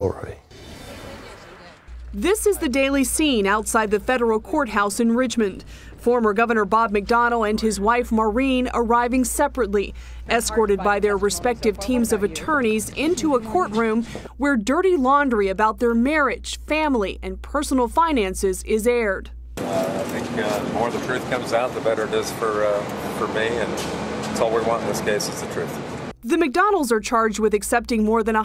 Already. This is the daily scene outside the federal courthouse in Richmond. Former Governor Bob McDonnell and his wife Maureen arriving separately, escorted by their respective teams of attorneys into a courtroom where dirty laundry about their marriage, family, and personal finances is aired. I think the more the truth comes out, the better it is for me, and that's all we want in this case is the truth. The McDonnells are charged with accepting more than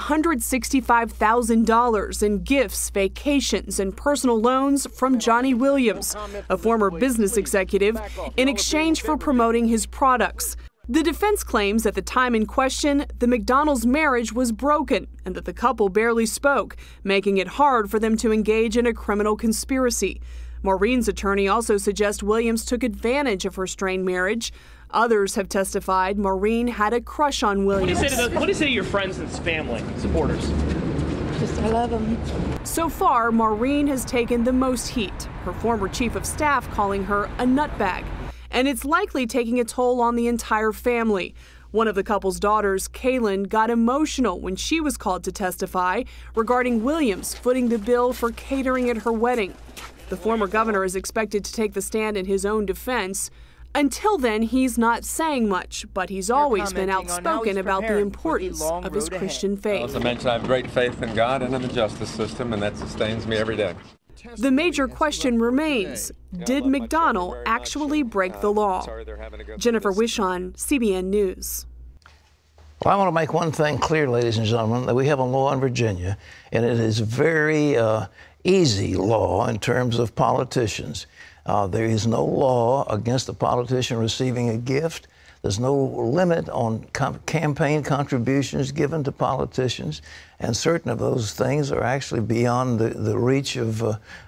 $165,000 in gifts, vacations, and personal loans from Johnny Williams, a former business executive, in exchange for promoting his products. The defense claims at the time in question, the McDonnells' marriage was broken and that the couple barely spoke, making it hard for them to engage in a criminal conspiracy. Maureen's attorney also suggests Williams took advantage of her strained marriage. Others have testified Maureen had a crush on Williams. What do you say to your friends and family, supporters? Just, I love them. So far, Maureen has taken the most heat, her former chief of staff calling her a nutbag. And it's likely taking a toll on the entire family. One of the couple's daughters, Kaylin, got emotional when she was called to testify regarding Williams footing the bill for catering at her wedding. The former governor is expected to take the stand in his own defense. Until then, he's not saying much, but he's always been outspoken about the importance of his Christian faith. As I mentioned, I have great faith in God and in the justice system, and that sustains me every day. The major question remains, did McDonnell actually break the law? Jennifer Wishon, CBN News. Well, I want to make one thing clear, ladies and gentlemen, that we have a law in Virginia, and it is very easy law in terms of politicians. There is no law against a politician receiving a gift. There's no limit on campaign contributions given to politicians, and certain of those things are actually beyond the reach of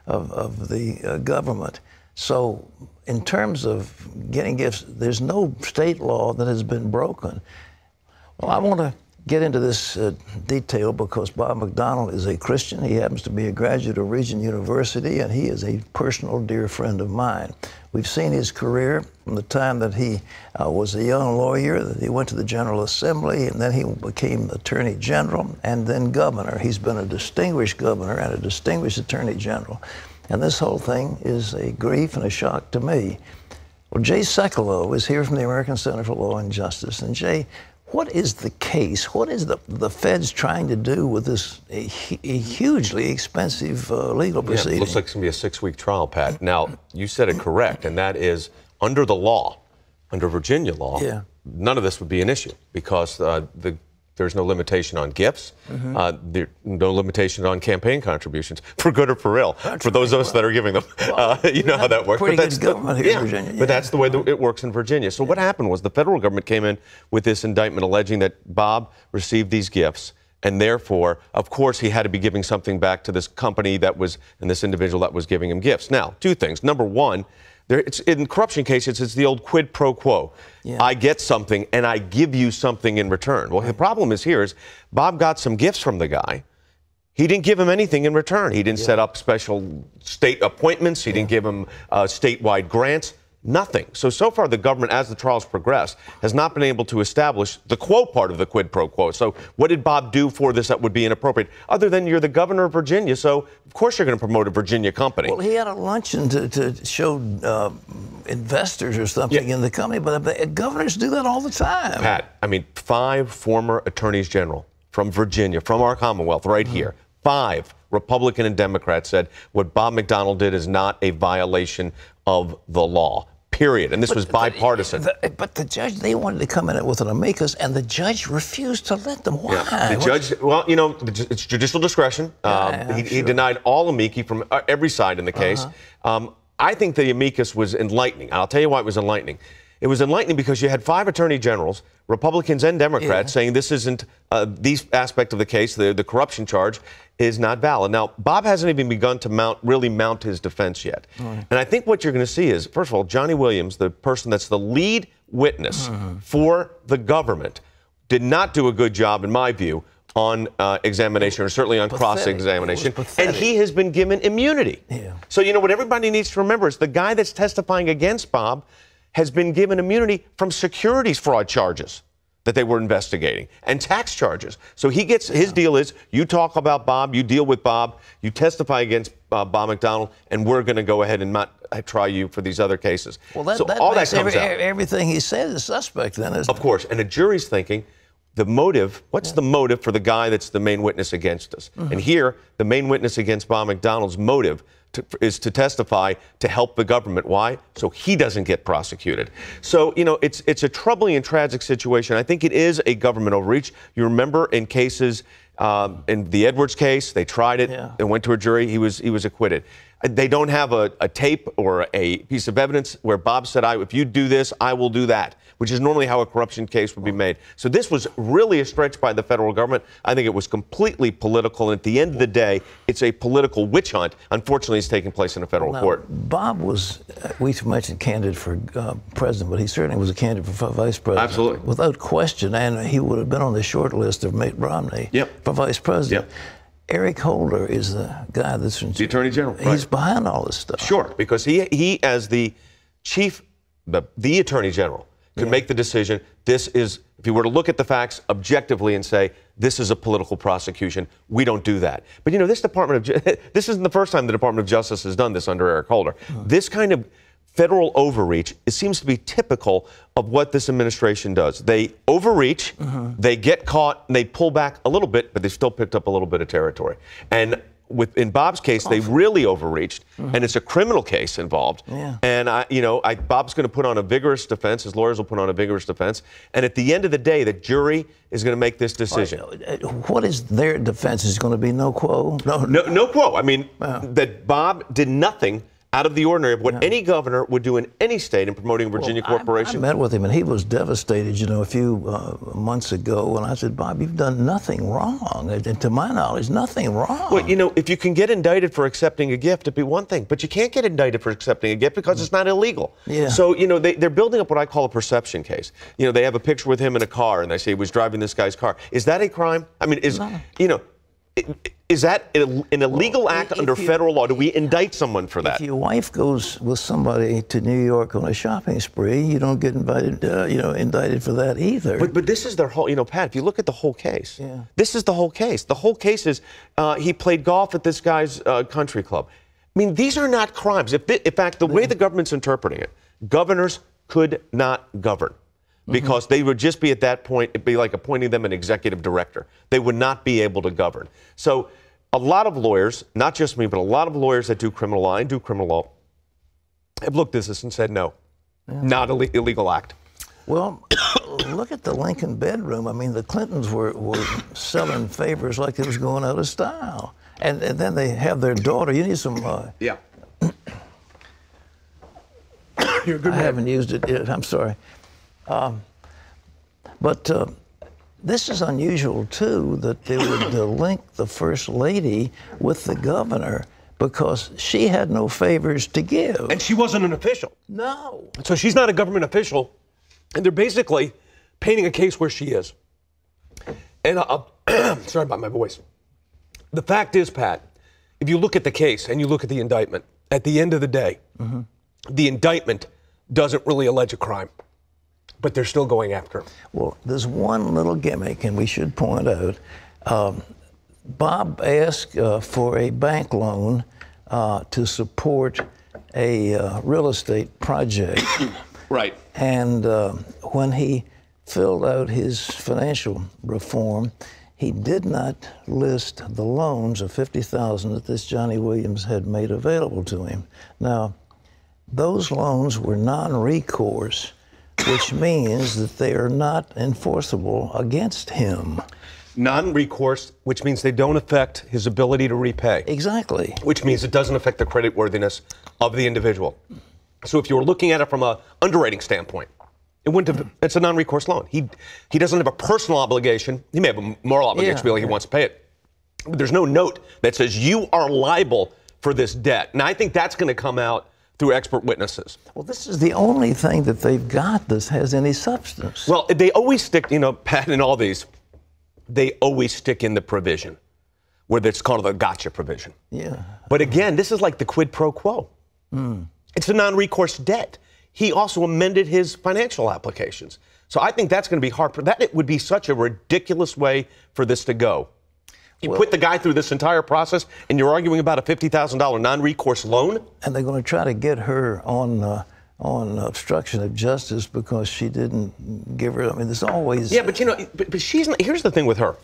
the government. So in terms of getting gifts, there's no state law that has been broken. Well, I want to get into this detail because Bob McDonnell is a Christian. He happens to be a graduate of Regent University, and he is a personal dear friend of mine. We've seen his career from the time that he was a young lawyer, that he went to the General Assembly, and then he became Attorney General and then governor. He's been a distinguished governor and a distinguished Attorney General. And this whole thing is a grief and a shock to me. Well, Jay Sekulow is here from the American Center for Law and Justice. And Jay, what is the case? What is the feds trying to do with this a hugely expensive legal proceeding? It looks like it's going to be a 6-week trial, Pat. Now, you said it correct, and that is under the law, under Virginia law, none of this would be an issue because there's no limitation on gifts, there's no limitation on campaign contributions, for good or for ill, for those of us that are giving them. You know how that works. Pretty good government here in Virginia. But that's the way that it works in Virginia. So what happened was the federal government came in with this indictment alleging that Bob received these gifts, and therefore, of course, he had to be giving something back to this company that was, and this individual that was giving him gifts. Now, two things. Number one, it's, in corruption cases, it's the old quid pro quo. I get something and I give you something in return. Well, the problem is Bob got some gifts from the guy. He didn't give him anything in return. He didn't set up special state appointments. He didn't give him statewide grants. Nothing. So far, the government, as the trials progress, has not been able to establish the quo part of the quid pro quo. So what did Bob do for this that would be inappropriate? Other than you're the governor of Virginia, so of course you're going to promote a Virginia company. Well, he had a luncheon to show investors or something in the company, but governors do that all the time. Pat, I mean, 5 former attorneys general from Virginia, from our Commonwealth, right here, 5 Republican and Democrats said what Bob McDonnell did is not a violation of the law, period. And this was bipartisan. But the judge, they wanted to come in with an amicus, and the judge refused to let them. Why? Yeah, the judge, well, you know, it's judicial discretion. He denied all amici from every side in the case. I think the amicus was enlightening. I'll tell you why it was enlightening. It was enlightening because you had 5 attorney generals, Republicans and Democrats, saying this isn't, these aspect of the case, the corruption charge, is not valid. Now, Bob hasn't even begun to really mount his defense yet. And I think what you're going to see is, first of all, Johnny Williams, the person that's the lead witness for the government, did not do a good job, in my view, on examination, or certainly on cross-examination. And he has been given immunity. So, you know, what everybody needs to remember is the guy that's testifying against Bob has been given immunity from securities fraud charges. that they were investigating, and tax charges. So he gets, his deal is, you talk about Bob, you deal with Bob, you testify against Bob McDonnell, and we're going to go ahead and not try you for these other cases. Well, that, so that all makes that comes out. Everything he said is suspect then, isn't it? Of course, and the jury's thinking, the motive, what's the motive for the guy that's the main witness against us? And here, the main witness against Bob McDonnell's motive is to testify to help the government. Why? So he doesn't get prosecuted. So, you know, it's a troubling and tragic situation. I think it is a government overreach. You remember in cases, in the Edwards case, they tried it and went to a jury. He was acquitted. They don't have a tape or a piece of evidence where Bob said, if you do this, I will do that, which is normally how a corruption case would be made. So this was really a stretch by the federal government. I think it was completely political. And at the end of the day, it's a political witch hunt. Unfortunately, it's taking place in a federal court. Bob was, we mentioned candidate for president, but he certainly was a candidate for vice president. Absolutely. Without question. And he would have been on the short list of Mitt Romney for vice president. Eric Holder is the guy that's the Attorney General. He's behind all this stuff. Sure, because he as the chief, the Attorney General, could make the decision. This is, if you were to look at the facts objectively and say, this is a political prosecution, we don't do that. But you know, this isn't the first time the Department of Justice has done this under Eric Holder. This kind of federal overreach, it seems to be typical of what this administration does. They overreach, they get caught, and they pull back a little bit, but they still picked up a little bit of territory. And in Bob's case, they really overreached, and it's a criminal case involved. And Bob's going to put on a vigorous defense. His lawyers will put on a vigorous defense. And at the end of the day, the jury is going to make this decision. What is their defense? Is going to be no quo? No quo. I mean, that Bob did nothing out of the ordinary of what any governor would do in any state in promoting a Virginia corporation. I met with him, and he was devastated, you know, a few months ago. And I said, Bob, you've done nothing wrong. And to my knowledge, nothing wrong. Well, you know, if you can get indicted for accepting a gift, it'd be one thing. But you can't get indicted for accepting a gift because it's not illegal. So, you know, they're building up what I call a perception case. You know, they have a picture with him in a car, and they say he was driving this guy's car. Is that a crime? I mean, is that an illegal act under federal law? Do we indict someone for that? If your wife goes with somebody to New York on a shopping spree, you don't get indicted for that either. But this is their whole, you know, Pat, if you look at the whole case, this is the whole case. The whole case is he played golf at this guy's country club. I mean, these are not crimes. In fact, the way the government's interpreting it, governors could not govern. Because they would just be at that point, it'd be like appointing them an executive director. They would not be able to govern. So a lot of lawyers, not just me, but a lot of lawyers that do criminal law and do criminal law have looked at this and said, no, not an illegal act. Well, look at the Lincoln bedroom. I mean, the Clintons were selling favors like it was going out of style. And then they have their daughter. You need some... You're a good man. I haven't used it yet. I'm sorry. But this is unusual, too, that they would link the First Lady with the governor because she had no favors to give. And she wasn't an official. No. So she's not a government official, and they're basically painting a case where she is. And sorry about my voice. The fact is, Pat, if you look at the case and you look at the indictment, at the end of the day, the indictment doesn't really allege a crime. But they're still going after him. Well, there's one little gimmick, and we should point out. Bob asked for a bank loan to support a real estate project. Right. And when he filled out his financial reform, he did not list the loans of $50,000 that this Johnny Williams had made available to him. Now, those loans were non-recourse, which means that they are not enforceable against him. Non-recourse, which means they don't affect his ability to repay. Exactly. Which means it doesn't affect the creditworthiness of the individual. So if you were looking at it from an underwriting standpoint, it's a non-recourse loan. He doesn't have a personal obligation. He may have a moral obligation, he wants to pay it. But there's no note that says you are liable for this debt. And I think that's going to come out through expert witnesses. Well, this is the only thing that they've got that has any substance. Well, they always stick, you know, Pat, in all these, they always stick in the provision where it's called the gotcha provision. But again, this is like the quid pro quo. It's a non-recourse debt. He also amended his financial applications. So I think that's going to be hard. That it would be such a ridiculous way for this to go. You put the guy through this entire process, and you're arguing about a $50,000 non-recourse loan? And they're going to try to get her on obstruction of justice because she didn't give her. I mean, there's always. Yeah, but you know, but she's not, here's the thing with her.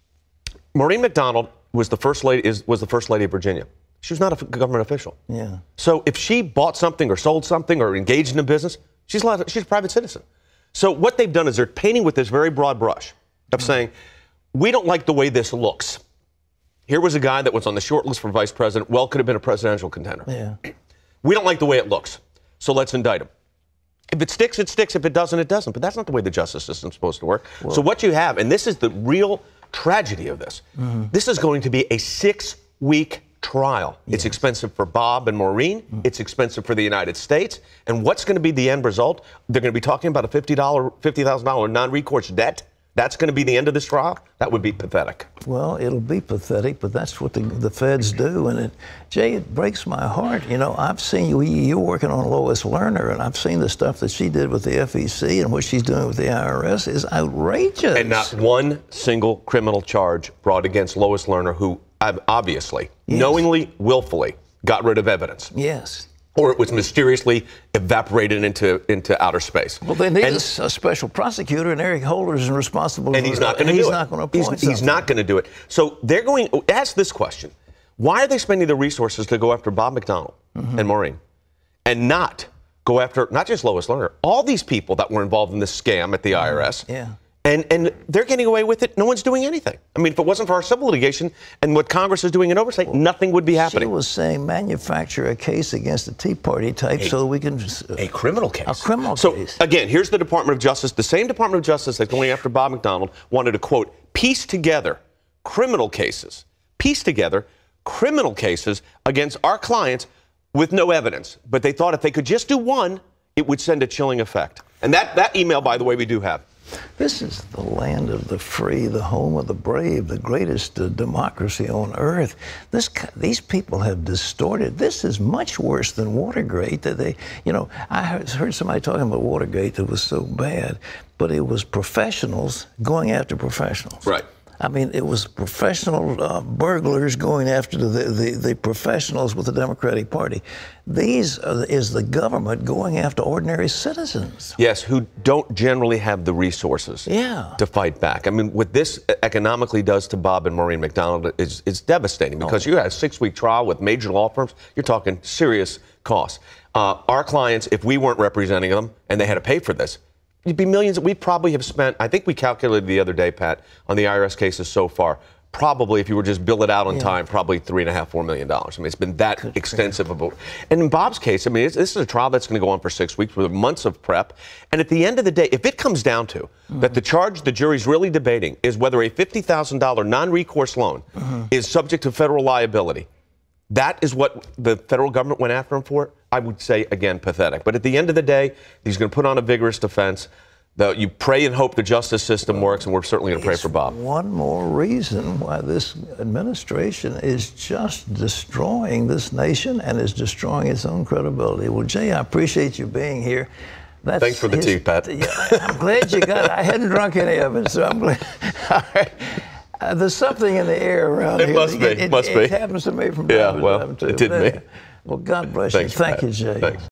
Maureen McDonnell was the first lady of Virginia. She was not a government official. Yeah. So if she bought something or sold something or engaged in a business, she's a private citizen. So what they've done is they're painting with this very broad brush of saying, we don't like the way this looks. Here was a guy that was on the short list for vice president, could have been a presidential contender. Yeah. We don't like the way it looks, so let's indict him. If it sticks, it sticks. If it doesn't, it doesn't. But that's not the way the justice system's supposed to work. So what you have, and this is the real tragedy of this, this is going to be a 6-week trial. Yes. It's expensive for Bob and Maureen. It's expensive for the United States. And what's going to be the end result? They're going to be talking about a $50,000 non-recourse debt. That's going to be the end of this trial? That would be pathetic. Well, it'll be pathetic, but that's what the feds do. And Jay, it breaks my heart. You know, I've seen you're working on Lois Lerner, and I've seen the stuff that she did with the FEC, and what she's doing with the IRS is outrageous. And not one single criminal charge brought against Lois Lerner, who obviously, knowingly, willfully got rid of evidence. Yes. Or it was mysteriously evaporated into outer space. Well, they need a special prosecutor, and Eric Holder is responsible. And he's not going to do it. He's not going to appoint He's not going to do it. So they're going to ask this question. Why are they spending the resources to go after Bob McDonnell and Maureen and not go after not just Lois Lerner, all these people that were involved in this scam at the IRS? Yeah. And they're getting away with it. No one's doing anything. I mean, if it wasn't for our civil litigation and what Congress is doing in oversight, nothing would be happening. She was saying manufacture a case against the Tea Party type so that we can... a criminal case. A criminal case. So, again, here's the Department of Justice. The same Department of Justice that's going after Bob McDonnell wanted to, quote, piece together criminal cases against our clients with no evidence. But they thought if they could just do one, it would send a chilling effect. And that email, by the way, we do have. This is the land of the free, the home of the brave, the greatest democracy on earth. These people have distorted. This is much worse than Watergate. I heard somebody talking about Watergate that was so bad, but it was professionals going after professionals. Right. I mean, it was professional burglars going after the professionals with the Democratic Party. These is the government going after ordinary citizens. Yes, who don't generally have the resources to fight back. I mean, what this economically does to Bob and Maureen McDonnell is devastating because you had a 6-week trial with major law firms. You're talking serious costs. Our clients, if we weren't representing them and they had to pay for this, it'd be millions. We probably have spent, I think we calculated the other day, Pat, on the IRS cases so far, probably, if you were just bill it out on time, probably $3.5–4 million. I mean, it's been that extensive of a... And in Bob's case, I mean, this is a trial that's going to go on for 6 weeks with months of prep. And at the end of the day, if it comes down to that the charge the jury's really debating is whether a $50,000 non-recourse loan is subject to federal liability, that is what the federal government went after him for. I would say, again, pathetic. But at the end of the day, he's going to put on a vigorous defense. You pray and hope the justice system works, and we're certainly going to pray for Bob. One more reason why this administration is just destroying this nation and is destroying its own credibility. Well, Jay, I appreciate you being here. Thanks for the tea, Pat. I'm glad you got it. I hadn't drunk any of it, so I'm glad. All right. There's something in the air around here. It must be. It happens to me from time to time, too. It did me. Well, God bless Thanks, you. Thank Pat. you, Jay. Thanks.